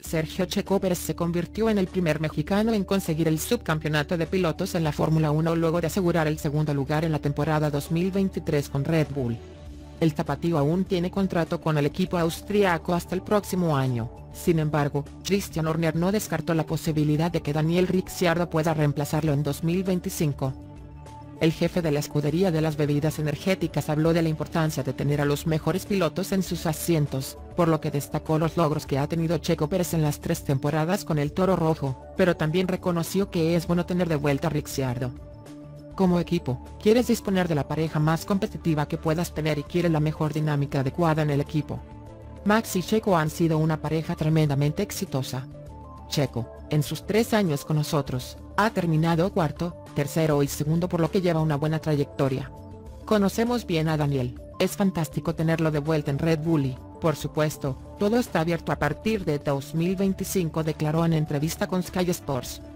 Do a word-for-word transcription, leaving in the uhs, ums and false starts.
Sergio Checo Pérez se convirtió en el primer mexicano en conseguir el subcampeonato de pilotos en la Fórmula uno luego de asegurar el segundo lugar en la temporada dos mil veintitrés con Red Bull. El tapatío aún tiene contrato con el equipo austriaco hasta el próximo año. Sin embargo, Christian Horner no descartó la posibilidad de que Daniel Ricciardo pueda reemplazarlo en dos mil veinticinco. El jefe de la escudería de las bebidas energéticas habló de la importancia de tener a los mejores pilotos en sus asientos, por lo que destacó los logros que ha tenido Checo Pérez en las tres temporadas con el Toro Rojo, pero también reconoció que es bueno tener de vuelta a Ricciardo. Como equipo, quieres disponer de la pareja más competitiva que puedas tener y quieres la mejor dinámica adecuada en el equipo. Max y Checo han sido una pareja tremendamente exitosa. Checo, en sus tres años con nosotros, ha terminado cuarto, tercero y segundo, por lo que lleva una buena trayectoria. Conocemos bien a Daniel, es fantástico tenerlo de vuelta en Red Bull y, por supuesto, todo está abierto a partir de dos mil veinticinco, declaró en entrevista con Sky Sports.